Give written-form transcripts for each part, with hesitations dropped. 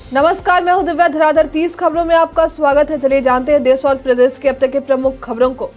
नमस्कार, मैं हूं दिव्या धराधर। 30 खबरों में आपका स्वागत है। चलिए जानते हैं देश और प्रदेश के अब तक के प्रमुख खबरों को।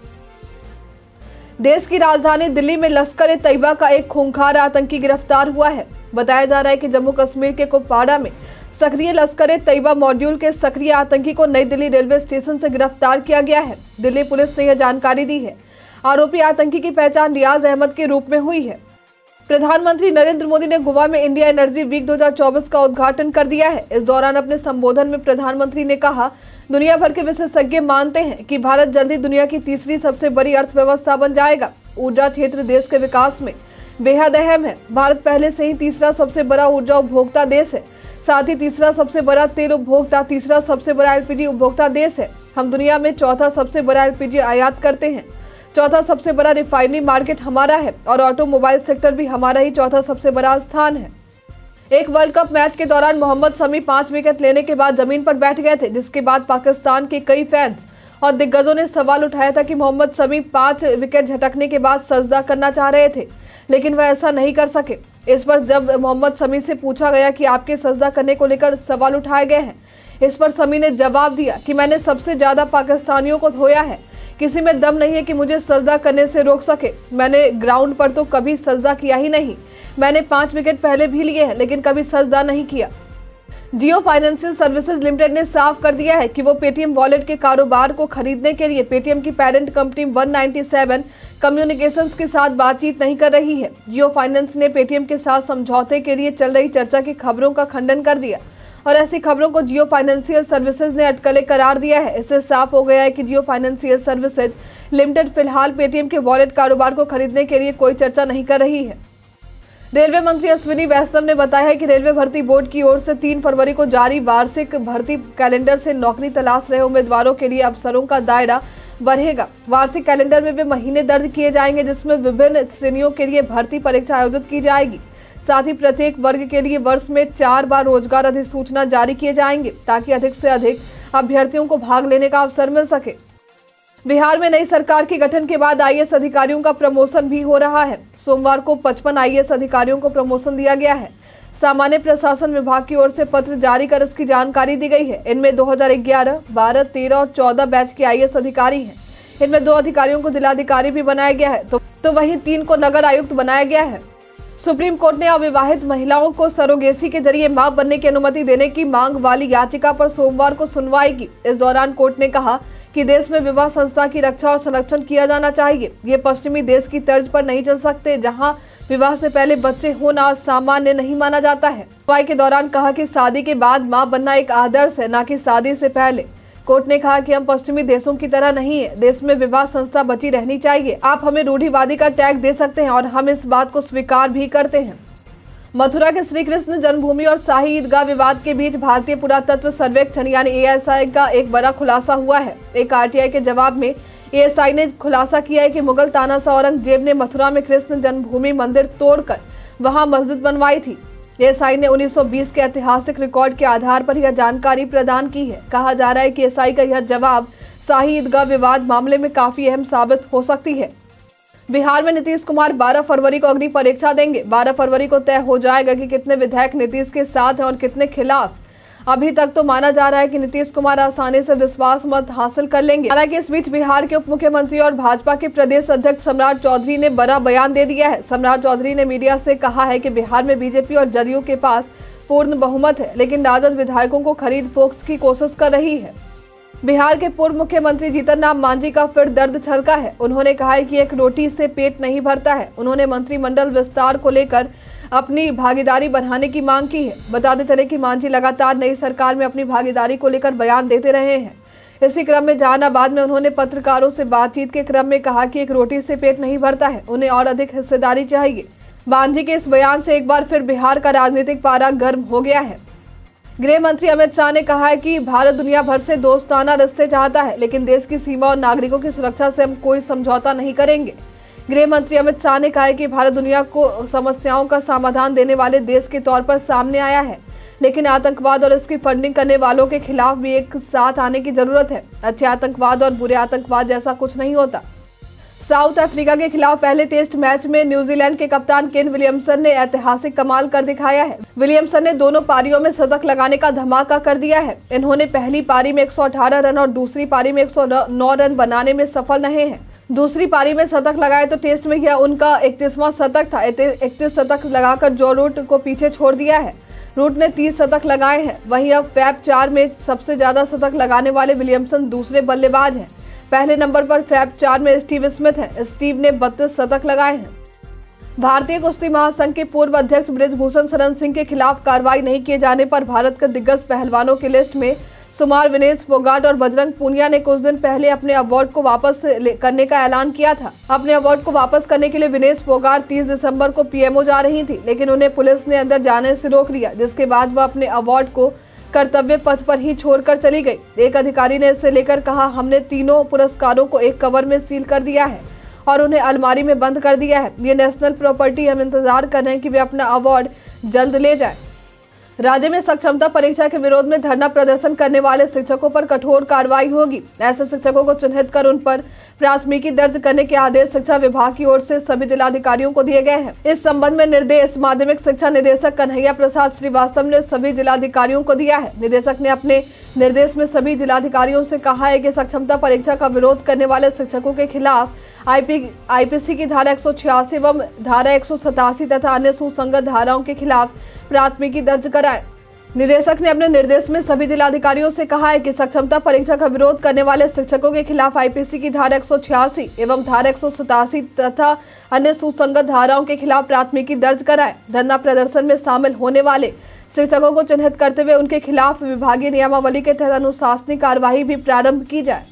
देश की राजधानी दिल्ली में लश्कर-ए-तैयबा का एक खूंखार आतंकी गिरफ्तार हुआ है। बताया जा रहा है कि जम्मू कश्मीर के कुपवाड़ा में सक्रिय लश्कर-ए-तैयबा मॉड्यूल के सक्रिय आतंकी को नई दिल्ली रेलवे स्टेशन से गिरफ्तार किया गया है। दिल्ली पुलिस ने यह जानकारी दी है। आरोपी आतंकी की पहचान रियाज अहमद के रूप में हुई है। प्रधानमंत्री नरेंद्र मोदी ने गोवा में इंडिया एनर्जी वीक 2024 का उद्घाटन कर दिया है। इस दौरान अपने संबोधन में प्रधानमंत्री ने कहा, दुनिया भर के विशेषज्ञ मानते हैं कि भारत जल्द ही दुनिया की तीसरी सबसे बड़ी अर्थव्यवस्था बन जाएगा। ऊर्जा क्षेत्र देश के विकास में बेहद अहम है। भारत पहले से ही तीसरा सबसे बड़ा ऊर्जा उपभोक्ता देश है, साथ ही तीसरा सबसे बड़ा तेल उपभोक्ता, तीसरा सबसे बड़ा एलपीजी उपभोक्ता देश है। हम दुनिया में चौथा सबसे बड़ा एलपीजी आयात करते हैं। चौथा सबसे बड़ा रिफाइनरी मार्केट हमारा है और ऑटोमोबाइल सेक्टर भी हमारा ही चौथा सबसे बड़ा स्थान है। एक वर्ल्ड कप मैच के दौरान मोहम्मद शमी 5 विकेट लेने के बाद जमीन पर बैठ गए थे, जिसके बाद पाकिस्तान के कई फैंस और दिग्गजों ने सवाल उठाया था कि मोहम्मद शमी 5 विकेट झटकने के बाद सजदा करना चाह रहे थे, लेकिन वह ऐसा नहीं कर सके। इस पर जब मोहम्मद शमी से पूछा गया कि आपके सजदा करने को लेकर सवाल उठाए गए हैं, इस पर शमी ने जवाब दिया कि मैंने सबसे ज्यादा पाकिस्तानियों को धोया है, किसी में दम नहीं है कि मुझे सजदा करने से रोक सके। मैंने ग्राउंड पर तो कभी सजदा किया ही नहीं। मैंने 5 विकेट पहले भी लिए हैं, लेकिन कभी सजदा नहीं किया। जियो फाइनेंशियल सर्विसेज लिमिटेड ने साफ कर दिया है कि वो पेटीएम वॉलेट के कारोबार को खरीदने के लिए पेटीएम की पेरेंट कंपनी 197 कम्युनिकेशंस के साथ बातचीत नहीं कर रही है। जियो फाइनेंस ने पेटीएम के साथ समझौते के लिए चल रही चर्चा की खबरों का खंडन कर दिया और ऐसी खबरों को जियो फाइनेंशियल सर्विसेज ने अटकलें करार दिया है। इससे साफ हो गया है कि जियो फाइनेंशियल सर्विसेज लिमिटेड फिलहाल पेटीएम के वॉलेट कारोबार को खरीदने के लिए कोई चर्चा नहीं कर रही है। रेलवे मंत्री अश्विनी वैष्णव ने बताया है कि रेलवे भर्ती बोर्ड की ओर से 3 फरवरी को जारी वार्षिक भर्ती कैलेंडर से नौकरी तलाश रहे उम्मीदवारों के लिए अवसरों का दायरा बढ़ेगा। वार्षिक कैलेंडर में वे महीने दर्ज किए जाएंगे, जिसमें विभिन्न श्रेणियों के लिए भर्ती परीक्षा आयोजित की जाएगी। साथ ही प्रत्येक वर्ग के लिए वर्ष में 4 बार रोजगार अधिसूचना जारी किए जाएंगे, ताकि अधिक से अधिक अभ्यर्थियों को भाग लेने का अवसर मिल सके। बिहार में नई सरकार के गठन के बाद आईएएस अधिकारियों का प्रमोशन भी हो रहा है। सोमवार को 55 आईएएस अधिकारियों को प्रमोशन दिया गया है। सामान्य प्रशासन विभाग की ओर से पत्र जारी कर इसकी जानकारी दी गई है। इनमें 2011, 12, 13 और 14 बैच के आईएएस अधिकारी हैं। इनमें 2 अधिकारियों को जिलाधिकारी भी बनाया गया है, तो वहीं 3 को नगर आयुक्त बनाया गया है। सुप्रीम कोर्ट ने अविवाहित महिलाओं को सरोगेसी के जरिए मां बनने की अनुमति देने की मांग वाली याचिका पर सोमवार को सुनवाई की। इस दौरान कोर्ट ने कहा कि देश में विवाह संस्था की रक्षा और संरक्षण किया जाना चाहिए। ये पश्चिमी देश की तर्ज पर नहीं चल सकते, जहां विवाह से पहले बच्चे होना सामान्य नहीं माना जाता है। सुनवाई के दौरान कहा कि शादी के बाद मां बनना एक आदर्श है, न कि शादी से पहले। कोर्ट ने कहा कि हम पश्चिमी देशों की तरह नहीं है, देश में विवाह संस्था बची रहनी चाहिए। आप हमें रूढ़िवादी का टैग दे सकते हैं और हम इस बात को स्वीकार भी करते हैं। मथुरा के श्री कृष्ण जन्मभूमि और शाही ईदगाह विवाद के बीच भारतीय पुरातत्व सर्वेक्षण यानी एएसआई का एक बड़ा खुलासा हुआ है। एक आरटीआई के जवाब में एएसआई ने खुलासा किया है कि मुगल तानाशाह औरंगजेब ने मथुरा में कृष्ण जन्मभूमि मंदिर तोड़कर वहां मस्जिद बनवाई थी। एएसआई ने 1920 के ऐतिहासिक रिकॉर्ड के आधार पर यह जानकारी प्रदान की है। कहा जा रहा है कि एएसआई का यह जवाब शाही ईदगाह विवाद मामले में काफी अहम साबित हो सकती है। बिहार में नीतीश कुमार 12 फरवरी को अग्नि परीक्षा देंगे। 12 फरवरी को तय हो जाएगा कि कितने विधायक नीतीश के साथ हैं और कितने खिलाफ। अभी तक तो माना जा रहा है कि नीतीश कुमार आसानी से विश्वास मत हासिल कर लेंगे। हालांकि इस बीच बिहार के उप मुख्यमंत्री और भाजपा के प्रदेश अध्यक्ष सम्राट चौधरी ने बड़ा बयान दे दिया है। सम्राट चौधरी ने मीडिया से कहा है कि बिहार में बीजेपी और जदयू के पास पूर्ण बहुमत है, लेकिन राजद विधायकों को खरीद फोक्त की कोशिश कर रही है। बिहार के पूर्व मुख्यमंत्री जीतन राम मांझी का फिर दर्द छलका है। उन्होंने कहा है कि एक रोटी से पेट नहीं भरता है। उन्होंने मंत्रिमंडल विस्तार को लेकर अपनी भागीदारी बढ़ाने की मांग की है। बताते चले कि मांझी लगातार नई सरकार में अपनी भागीदारी को लेकर बयान देते रहे हैं। इसी क्रम में जहानाबाद में उन्होंने पत्रकारों से बातचीत के क्रम में कहा कि एक रोटी से पेट नहीं भरता है, उन्हें और अधिक हिस्सेदारी चाहिए। मांझी के इस बयान से एक बार फिर बिहार का राजनीतिक पारा गर्म हो गया है। गृह मंत्री अमित शाह ने कहा है कि भारत दुनिया भर से दोस्ताना रिश्ते चाहता है, लेकिन देश की सीमा और नागरिकों की सुरक्षा से हम कोई समझौता नहीं करेंगे। गृह मंत्री अमित शाह ने कहा है कि भारत दुनिया को समस्याओं का समाधान देने वाले देश के तौर पर सामने आया है, लेकिन आतंकवाद और इसकी फंडिंग करने वालों के खिलाफ भी एक साथ आने की जरूरत है। अच्छे आतंकवाद और बुरे आतंकवाद जैसा कुछ नहीं होता। साउथ अफ्रीका के खिलाफ पहले टेस्ट मैच में न्यूजीलैंड के कप्तान केन विलियमसन ने ऐतिहासिक कमाल कर दिखाया है। विलियमसन ने दोनों पारियों में शतक लगाने का धमाका कर दिया है। इन्होंने पहली पारी में 118 रन और दूसरी पारी में 109 रन बनाने में सफल रहे हैं। दूसरी पारी में शतक लगाए तो टेस्ट में यह उनका 31वां शतक था। 31 शतक लगाकर जो रूट को पीछे छोड़ दिया है। रूट ने 30 शतक लगाए हैं। वहीं अब फैब 4 में सबसे ज्यादा शतक लगाने वाले विलियमसन दूसरे बल्लेबाज हैं। पहले नंबर पर फैब 4 में स्टीव स्मिथ है। स्टीव ने 32 शतक लगाए हैं। भारतीय कुश्ती महासंघ के पूर्व अध्यक्ष बृजभूषण शरण सिंह के खिलाफ कार्रवाई नहीं किए जाने पर भारत के दिग्गज पहलवानों की लिस्ट में सुमार, विनेश फोगाट और बजरंग पूनिया ने कुछ दिन पहले अपने अवार्ड को वापस करने का ऐलान किया था। अपने अवार्ड को वापस करने के लिए विनेश फोगाट 30 दिसंबर को पीएमओ जा रही थी, लेकिन उन्हें पुलिस ने अंदर जाने से रोक लिया, जिसके बाद वह अपने अवार्ड को कर्तव्य पथ पर ही छोड़कर चली गई। एक अधिकारी ने इसे लेकर कहा, हमने तीनों पुरस्कारों को एक कवर में सील कर दिया है और उन्हें अलमारी में बंद कर दिया है। ये नेशनल प्रॉपर्टी, हम इंतजार कर रहे हैं कि वे अपना अवार्ड जल्द ले जाएं। राज्य में सक्षमता परीक्षा के विरोध में धरना प्रदर्शन करने वाले शिक्षकों पर कठोर कार्रवाई होगी। ऐसे शिक्षकों को चिन्हित कर उन पर प्राथमिकी दर्ज करने के आदेश शिक्षा विभाग की ओर से सभी जिलाधिकारियों को दिए गए हैं। इस संबंध में निर्देश माध्यमिक शिक्षा निदेशक कन्हैया प्रसाद श्रीवास्तव ने सभी जिलाधिकारियों को दिया है। निदेशक ने अपने निर्देश में सभी जिलाधिकारियों से कहा है कि सक्षमता परीक्षा का विरोध करने वाले शिक्षकों के खिलाफ आईपीसी की धारा 186 एवं धारा 187 तथा अन्य सुसंगत धाराओं के खिलाफ प्राथमिकी दर्ज कराएं। निदेशक ने अपने निर्देश में सभी जिलाधिकारियों से कहा है कि सक्षमता परीक्षा का विरोध करने वाले शिक्षकों के खिलाफ आईपीसी की धारा 186 एवं धारा 187 तथा अन्य सुसंगत धाराओं के खिलाफ प्राथमिकी दर्ज कराएं। धरना प्रदर्शन में शामिल होने वाले शिक्षकों को चिन्हित करते हुए उनके खिलाफ विभागीय नियमावली के तहत अनुशासनिक कार्यवाही भी प्रारंभ की जाए।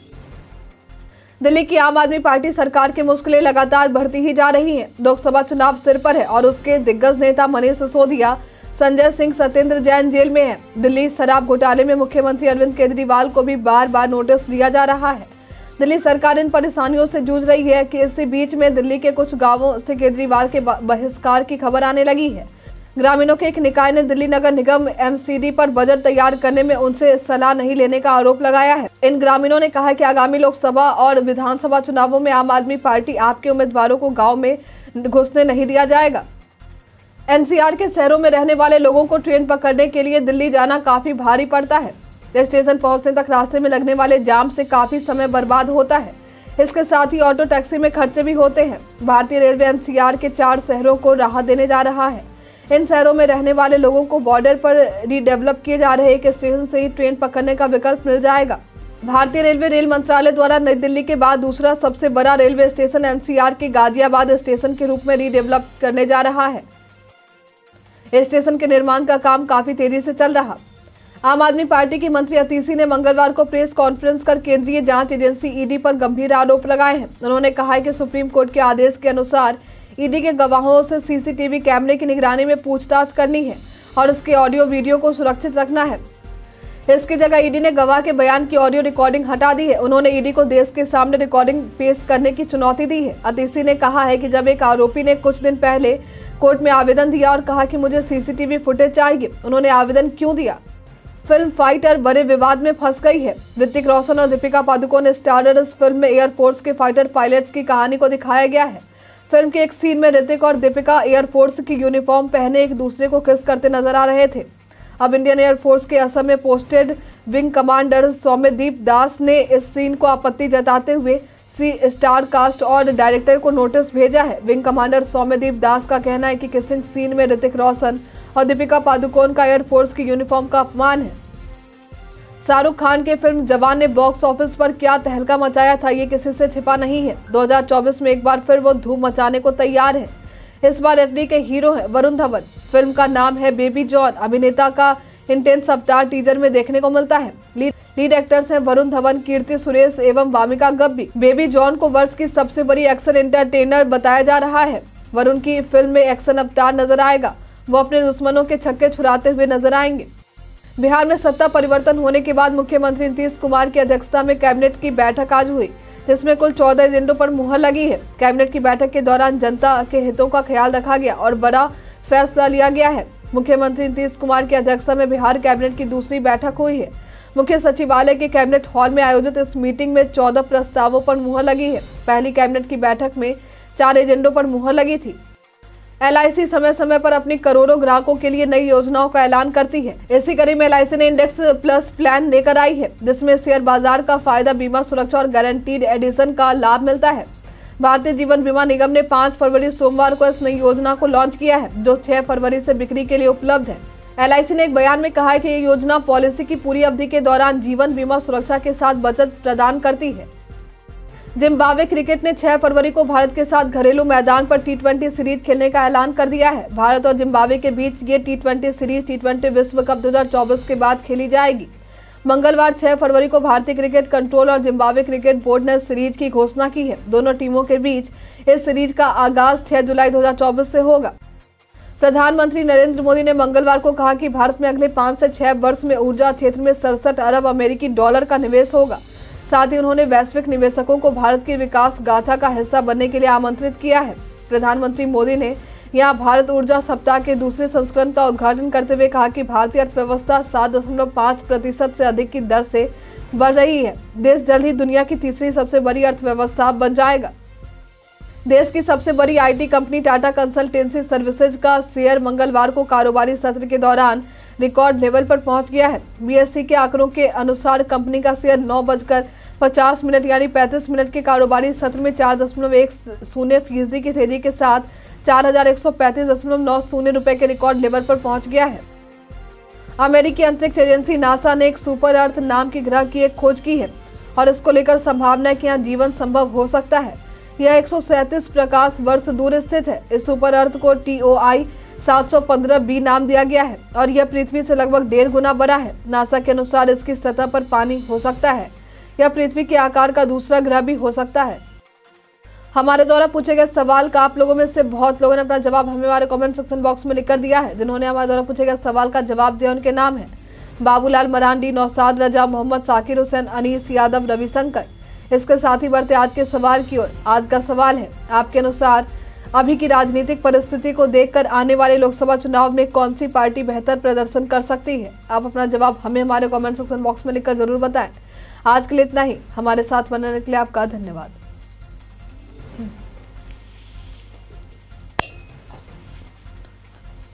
दिल्ली की आम आदमी पार्टी सरकार की मुश्किलें लगातार बढ़ती ही जा रही हैं। लोकसभा चुनाव सिर पर है और उसके दिग्गज नेता मनीष सिसोदिया, संजय सिंह, सत्येंद्र जैन जेल में हैं। दिल्ली शराब घोटाले में मुख्यमंत्री अरविंद केजरीवाल को भी बार बार नोटिस दिया जा रहा है। दिल्ली सरकार इन परेशानियों से जूझ रही है कि इसी बीच में दिल्ली के कुछ गांवों से केजरीवाल के बहिष्कार की खबर आने लगी है। ग्रामीणों के एक निकाय ने दिल्ली नगर निगम एमसीडी पर बजट तैयार करने में उनसे सलाह नहीं लेने का आरोप लगाया है। इन ग्रामीणों ने कहा कि आगामी लोकसभा और विधानसभा चुनावों में आम आदमी पार्टी आपके उम्मीदवारों को गांव में घुसने नहीं दिया जाएगा। एनसीआर के शहरों में रहने वाले लोगों को ट्रेन पकड़ने के लिए दिल्ली जाना काफी भारी पड़ता है। स्टेशन पहुंचने तक रास्ते में लगने वाले जाम से काफी समय बर्बाद होता है। इसके साथ ही ऑटो टैक्सी में खर्चे भी होते हैं। भारतीय रेलवे एनसीआर के 4 शहरों को राहत देने जा रहा है। इन शहरों में रहने वाले लोगों को बॉर्डर पर रीडेवलप किए जा रहे एक स्टेशन से ही ट्रेन पकड़ने का विकल्प मिल जाएगा। भारतीय रेलवे रेल मंत्रालय द्वारा नई दिल्ली के बाद दूसरा सबसे बड़ा रेलवे स्टेशन एनसीआर के गाजियाबाद स्टेशन के रूप में रीडेवलप करने जा रहा है। इस स्टेशन के निर्माण का काम काफी तेजी से चल रहा। आम आदमी पार्टी की मंत्री अतीसी ने मंगलवार को प्रेस कॉन्फ्रेंस कर केंद्रीय जांच एजेंसी ईडी पर गंभीर आरोप लगाए हैं। उन्होंने कहा है कि सुप्रीम कोर्ट के आदेश के अनुसार ईडी के गवाहों से सीसीटीवी कैमरे की निगरानी में पूछताछ करनी है और उसके ऑडियो वीडियो को सुरक्षित रखना है। इसकी जगह ईडी ने गवाह के बयान की ऑडियो रिकॉर्डिंग हटा दी है। उन्होंने ईडी को देश के सामने रिकॉर्डिंग पेश करने की चुनौती दी है। अतीसी ने कहा है कि जब एक आरोपी ने कुछ दिन पहले कोर्ट में आवेदन दिया और कहा कि मुझे सीसीटीवी फुटेज चाहिए, उन्होंने आवेदन क्यों दिया? फिल्म फाइटर बड़े विवाद में फंस गई है। ऋतिक रोशन और दीपिका पादुकोण स्टारर इस फिल्म में एयरफोर्स के फाइटर पायलट्स की कहानी को दिखाया गया है। फिल्म के एक सीन में ऋतिक और दीपिका एयरफोर्स की यूनिफॉर्म पहने एक दूसरे को किस करते नजर आ रहे थे। अब इंडियन एयरफोर्स के असम में posted wing commander Saumyadeep Das ने इस सीन को आपत्ति जताते हुए स्टार कास्ट और डायरेक्टर को नोटिस भेजा है। विंग कमांडर सौम्यदीप दास का कहना है कि किसिंग सीन में ऋतिक रोशन और दीपिका पादुकोण का एयरफोर्स की यूनिफॉर्म का अपमान है। शाहरुख खान की फिल्म जवान ने बॉक्स ऑफिस पर क्या तहलका मचाया था, ये किसी से छिपा नहीं है। 2024 में एक बार फिर वो धूम मचाने को तैयार है। इस बार इटली के हीरो हैं वरुण धवन। फिल्म का नाम है बेबी जॉन। अभिनेता का इंटेंस अवतार टीजर में देखने को मिलता है। लीड एक्टर्स हैं वरुण धवन, कीर्ति सुरेश एवं वामिका गब्बी। बेबी जॉन को वर्ष की सबसे बड़ी एक्शन एंटरटेनर बताया जा रहा है। वरुण की फिल्म में एक्शन अवतार नजर आएगा। वो अपने दुश्मनों के छक्के छुड़ाते हुए नजर आएंगे। बिहार में सत्ता परिवर्तन होने के बाद मुख्यमंत्री नीतीश कुमार की अध्यक्षता में कैबिनेट की बैठक आज हुई, जिसमें कुल 14 एजेंडों पर मुहर लगी है। कैबिनेट की बैठक के दौरान जनता के हितों का ख्याल रखा गया और बड़ा फैसला लिया गया है। मुख्यमंत्री नीतीश कुमार की अध्यक्षता में बिहार कैबिनेट की दूसरी बैठक हुई है। मुख्य सचिवालय के कैबिनेट हॉल में आयोजित इस मीटिंग में 14 प्रस्तावों पर मुहर लगी है। पहली कैबिनेट की बैठक में 4 एजेंडों पर मुहर लगी थी। LIC समय समय पर अपनी करोड़ों ग्राहकों के लिए नई योजनाओं का ऐलान करती है। इसी कड़ी में LIC ने इंडेक्स प्लस प्लान लेकर आई है, जिसमें शेयर बाजार का फायदा, बीमा सुरक्षा और गारंटीड एडिशन का लाभ मिलता है। भारतीय जीवन बीमा निगम ने 5 फरवरी सोमवार को इस नई योजना को लॉन्च किया है, जो 6 फरवरी से बिक्री के लिए उपलब्ध है। LIC ने एक बयान में कहा है कि ये योजना पॉलिसी की पूरी अवधि के दौरान जीवन बीमा सुरक्षा के साथ बचत प्रदान करती है। जिम्बाब्वे क्रिकेट ने 6 फरवरी को भारत के साथ घरेलू मैदान पर T20 सीरीज खेलने का ऐलान कर दिया है। भारत और जिम्बाब्वे के बीच ये T20 सीरीज T20 विश्व कप 2024 के बाद खेली जाएगी। मंगलवार 6 फरवरी को भारतीय क्रिकेट कंट्रोल और जिम्बाब्वे क्रिकेट बोर्ड ने सीरीज की घोषणा की है। दोनों टीमों के बीच इस सीरीज का आगाज 6 जुलाई 2024 से होगा। प्रधानमंत्री नरेंद्र मोदी ने मंगलवार को कहा कि भारत में अगले 5 से 6 वर्ष में ऊर्जा क्षेत्र में 67 अरब अमेरिकी डॉलर का निवेश होगा। साथ ही उन्होंने वैश्विक निवेशकों को भारत की विकास गाथा का हिस्सा बनने के लिए आमंत्रित किया है। प्रधानमंत्री मोदी ने यहां भारत ऊर्जा सप्ताह के दूसरे संस्करण का उद्घाटन करते हुए कहा कि भारतीय अर्थव्यवस्था 7.5% से अधिक की दर से बढ़ रही है। देश जल्द ही दुनिया की तीसरी सबसे बड़ी अर्थव्यवस्था बन जाएगा। देश की सबसे बड़ी IT company Tata consultancy services का शेयर मंगलवार को कारोबारी सत्र के दौरान रिकॉर्ड लेवल पर पहुंच गया है। BSE के आंकड़ों के अनुसार कंपनी का शेयर 9:50 यानी 35 मिनट के कारोबारी सत्र में 4.10% की तेजी के साथ 4135.90 रुपए के रिकॉर्ड लेवल पर पहुंच गया है। अमेरिकी अंतरिक्ष एजेंसी नासा ने एक सुपर अर्थ नाम के ग्रह की एक खोज की है और इसको लेकर संभावना है कि यहाँ जीवन संभव हो सकता है। यह 137 प्रकाश वर्ष दूर स्थित है। इस सुपर अर्थ को TOI 715b नाम दिया गया है और यह पृथ्वी से लगभग 1.5 गुना बड़ा है। नासा के अनुसार इसकी सतह पर पानी हो सकता है। यह पृथ्वी के आकार का दूसरा ग्रह भी हो सकता है। हमारे द्वारा पूछे गए सवाल का आप लोगों में से बहुत लोगों ने अपना जवाब हमें हमारे कमेंट सेक्शन बॉक्स में लिखकर दिया है। जिन्होंने हमारे द्वारा पूछे गए सवाल का जवाब दिया उनके नाम है बाबूलाल मरांडी, नौसाद रजा, मोहम्मद साकिर हुसैन, अनीस यादव, रविशंकर। इसके साथ ही बढ़ते आज के सवाल की ओर। आज का सवाल है, आपके अनुसार अभी की राजनीतिक परिस्थिति को देखकर आने वाले लोकसभा चुनाव में कौन सी पार्टी बेहतर प्रदर्शन कर सकती है? आप अपना जवाब हमें हमारे कमेंट सेक्शन बॉक्स में लिखकर जरूर बताएं। आज के लिए इतना ही। हमारे साथ बनने के लिए आपका धन्यवाद।